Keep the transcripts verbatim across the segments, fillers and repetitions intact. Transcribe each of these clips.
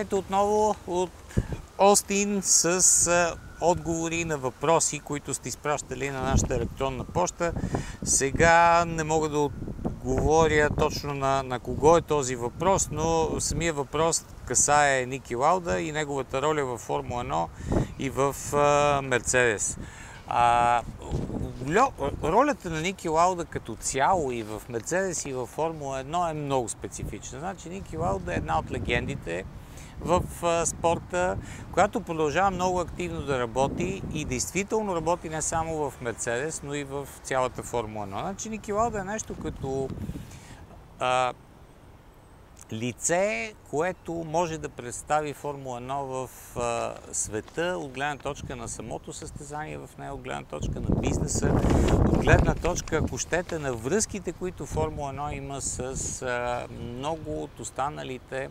Здравейте отново от Остин с отговори на въпроси, които сте изпращали на нашата електронна поща. Сега не мога да отговоря точно на, на кого е този въпрос, но самия въпрос касае Ники Лауда и неговата роля във Формула едно и в Мерцедес. А, ролята на Ники Лауда като цяло и в Мерцедес и в Формула едно е много специфична. Значи Ники Лауда е една от легендите в а, спорта, която продължава много активно да работи и действително работи не само в Мерцедес, но и в цялата Формула едно. Значи Ники Лауда е нещо като а, лице, което може да представи Формула едно в а, света от гледна точка на самото състезание в нея, от гледна точка на бизнеса, от гледна точка, ако щете, на връзките, които Формула едно има с а, много от останалите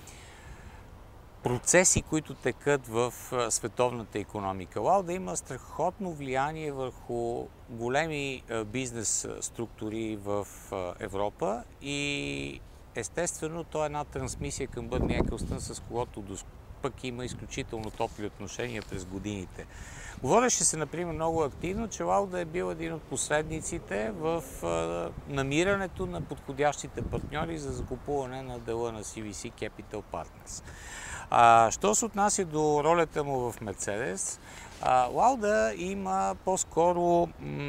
процеси, които текат в а, световната икономика. Лауда има страхотно влияние върху големи а, бизнес структури в а, Европа и естествено, то е една трансмисия към Бърни Екълстън, с когото пък има изключително топли отношения през годините. Говореше се, например, много активно, че Лауда е бил един от посредниците в а, намирането на подходящите партньори за закупуване на дела на Си Ви Си Capital Partners. А, що се отнася до ролята му в Мерцедес, а, Лауда има по-скоро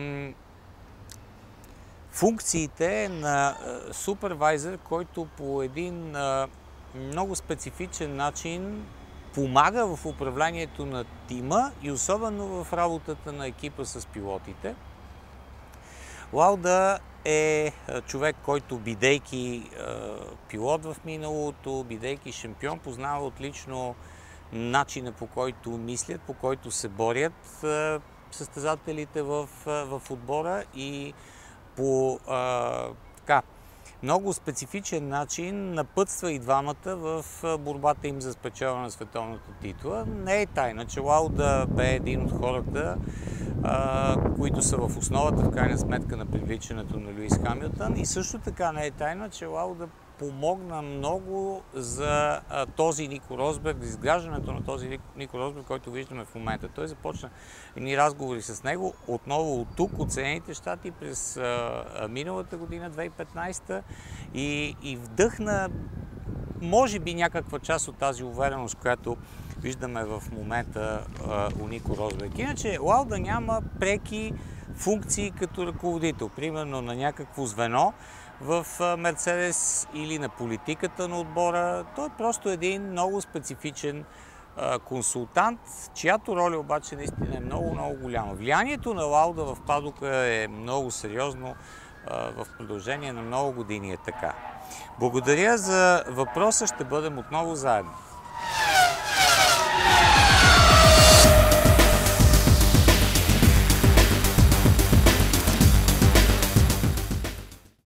функциите на супервайзър, който по един а, много специфичен начин помага в управлението на тима и особено в работата на екипа с пилотите. Лауда е човек, който, бидейки а, пилот в миналото, бидейки шампион, познава отлично начина, по който мислят, по който се борят а, състезателите в, в отбора и по а, така, много специфичен начин напътства и двамата в борбата им за спечелване на световната титла. Не е тайна, че Лауда бе един от хората, а, които са в основата, в крайна сметка, на привличането на Луис Хамилтън. И също така не е тайна, че Лауда помогна много за а, този Нико Росберг, за изграждането на този Нико Росберг, който виждаме в момента. Той започна едни разговори с него отново от тук, от Съединените щати през а, миналата година, две хиляди и петнадесета, и, и вдъхна, може би, някаква част от тази увереност, която виждаме в момента а, у Нико Росберг. Иначе Лауда няма преки функции като ръководител, примерно на някакво звено в Мерцедес или на политиката на отбора. Той е просто един много специфичен а, консултант, чиято роля обаче наистина е много, много голяма. Влиянието на Лауда в падока е много сериозно, а, в продължение на много години е така. Благодаря за въпроса, ще бъдем отново заедно.